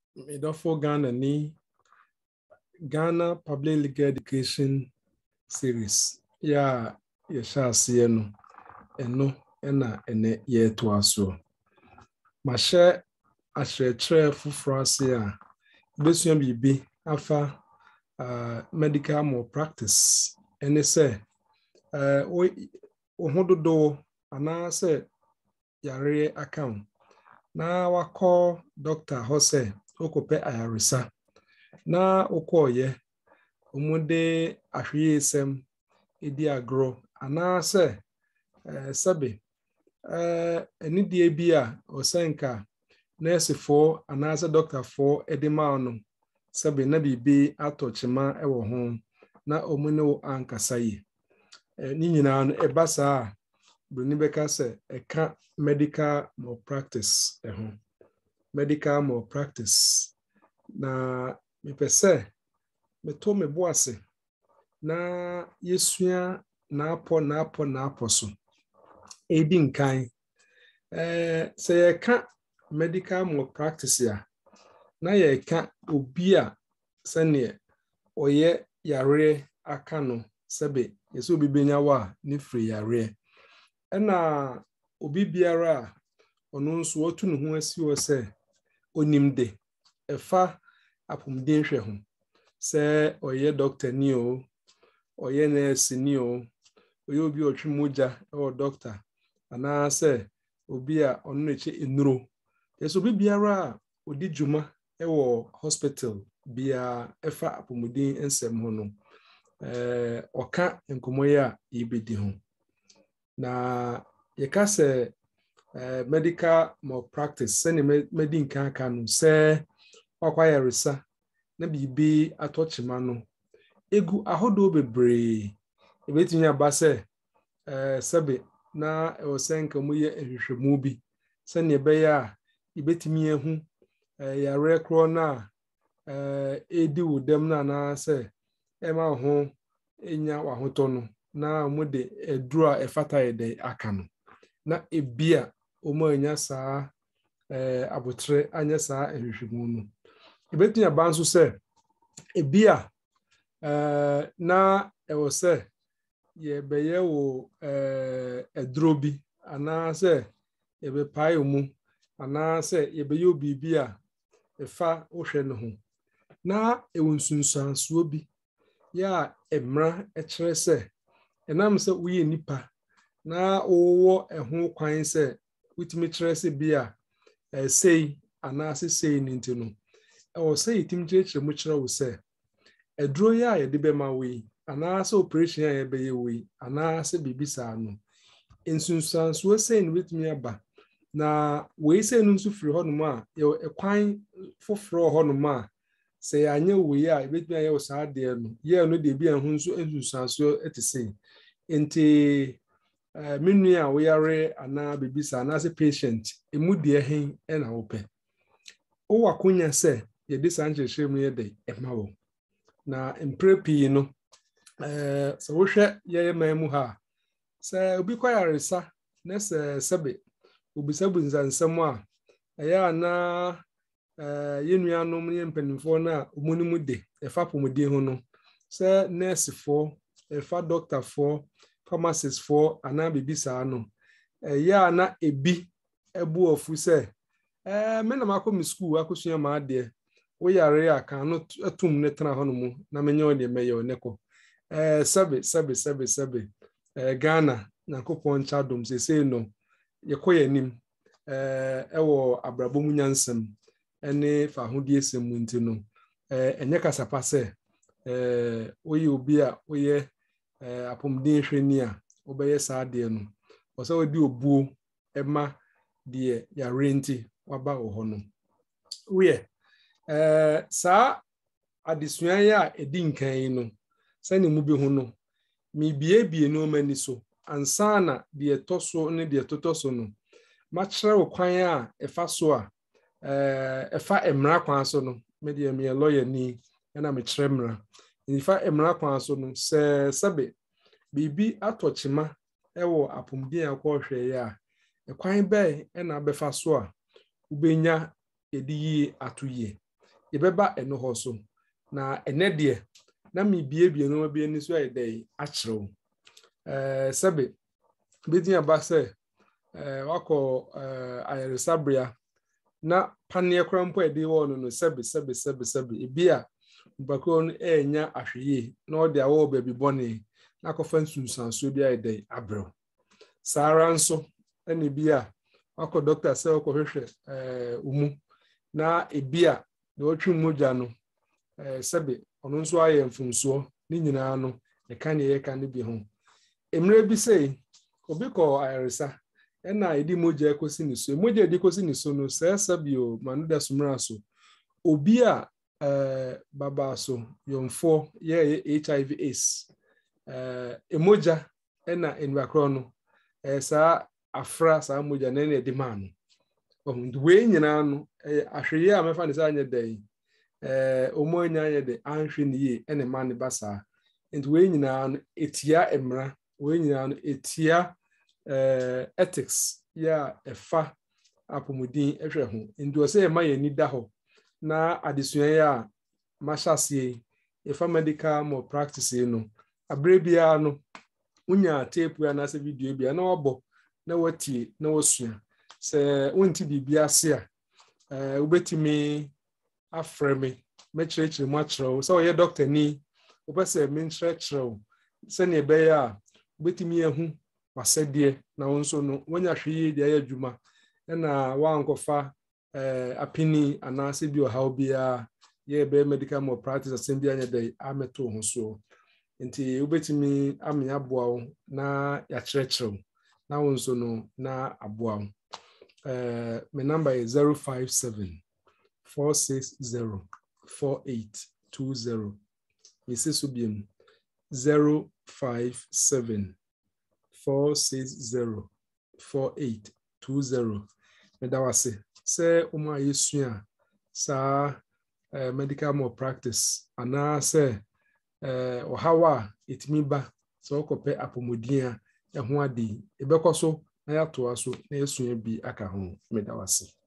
Medofo Ghana ni Ghana Public Legal Education Series. Ya yeshasiye no eno ena ene yeto aso. Mashe ashretre fufrase a besua bibi afa medical malpractice ene se ohododo ana se yare account na wako doctor hose okope ayaresa na okoye omude ahwiyesem edi agro ana se sabe enidie bia osenka nurse for ana se doctor for edema no sabe na bibi atochema ewo ho na omune wo ankasaye ni nyina no ebasa bruni beka se eka medical malpractice medical malpractice na mepese meto meboase na yesua na apo so edi nkan se yeka medical malpractice ya na yeka obi a sene oye yare aka no sebe yeso obi benya wa ni free yare ena obi biara ono nso otu ne ho asi wo se onimde efa apumden hwe ho se oye doctor ni o oye nurse ni o oye obi otwe moja o doctor ana se obi a ono neche enuro yeso obi biara odi djuma ewo hospital bia efa apumden ensem ho no oka enkomoya ibedi ho na yekase medical malpractice sene medinka aka no se kwakwaya resa na bibi atochima no egu ahodo bebre ebetimi abase sebe na osenka muye ehwehwemu bi sene beya ibetimi ehu yare kro na edi wudem na se ema ho enya wahoto no na mude edura efata ede aka no na ebia omo anya saa abotre anya saa ehwehwemu no ebetumi abanso se ebia na ewo se ye beye wo edrobi ana se ebe pai omu ana se ye beye obibi a efa ohwe no ho na ewunsunsanso bi ya emra ekere se enam se uye nipa na owo eho kwan se witimi kere se bia sei ana se sei ninti no o sei tim kere mu kere wo se edro ya ye de be ma we ana se operation ya ye be ye we ana se bibisa no ensunsanso sei no witimi aba na we sei no nso firi ho no ma ye ekwan foforo ho no ma se anya we ya ebetimi aye wo sa de no ye no de bia ho nso ensunsanso etese enti menu a we yare ana bibisa ana se patient emudie hen na wope o wakonya se ye de sanje hwemu ye de emawo na emprepi no so wo hwe ye mamu ha se obi kwayaresa na se sebe obisabu nzansam a ya na yenuanom ye mpanimfo na omunimu de efa pomodie ho no se nurse for efa doctor for pharmacist for ana bibisa no ya na ebi ebu ofu se me na makomi school akosua ma de wo yare aka no atum ne tena ho no mu na menye o de meyo neko sebe Ghana na kopon chadom se no yekoyanim ewo abrabom nyansem ene fa hodie semu nti no enye kasapa se oye obi a oye apomden hweni a obeye saa de no oso odi obuo ema de ya renti waba ho no we saa adesua ya edi nkan no sane mu bi ho no mi bie no mani so ansana de toso ne de totoso no machira okwan a efa so a efa emra kwan so no me de me lawyer ni na me kire mra ifa emra kwan so no se sabe bibi atochima ewo apomden akwohwe ya ekwan be na befa so a ubenya edi atoye yebeba eno ho so na ene de na me bie no bie ni so ayedai achrew sebe bedin aba se wako ayaresabria na panie krampo edi wo no sebe ebia mbako no enya ahweye na ode awo baby bone na kofa nsunsanso bia ayedai abrew sara nso ene bia wako doctor se wako hwehwe umu na ebia de otwe moja no sebe ono nso aye mfumso ni nyina no e kan ye kan bi ho emre bi sei obi ko ayaresa ena edi moja ekosi ni so moja edi kosi ni so no sabio manuda sumra so obi a baba so yomfo ye HIV AIDS emoja ena enwakro no sa afra sa moja na edi manu we nyina no ahweye a mefa ne sa anya dai omo nya anya de anhwe ne ye ene man basa enti we nyina no etia emra we nyina no etia ethics ya efa apomudin ehwe ho enti o se ma ye ni da ho na adesua ya mashase efa medical malpractice no abrebia no unya tape ya na se video bia na obo na wati na wosua se wonti bibia se a ubetimi afreme mechirechiri machro so ye doctor ni opese menchirechiro se ne be ya ubetimi ehu wasede na wonso no wonya hweye de ayadwuma na wankofa apini anase bi ohaw bia ye be medical malpractice assembly anya de ameto ho so nti ubetimi amenya boawo na ya chirechiro na wonso no na aboawo my number is 057-460-4820. Mrs. Subim 057-460-4820. Medawase say uma yesua sa medical malpractice ana say ohawa etimiba so kope apomodin a ho ade ebekoso na ya to aso na yesua bi aka ho medawase.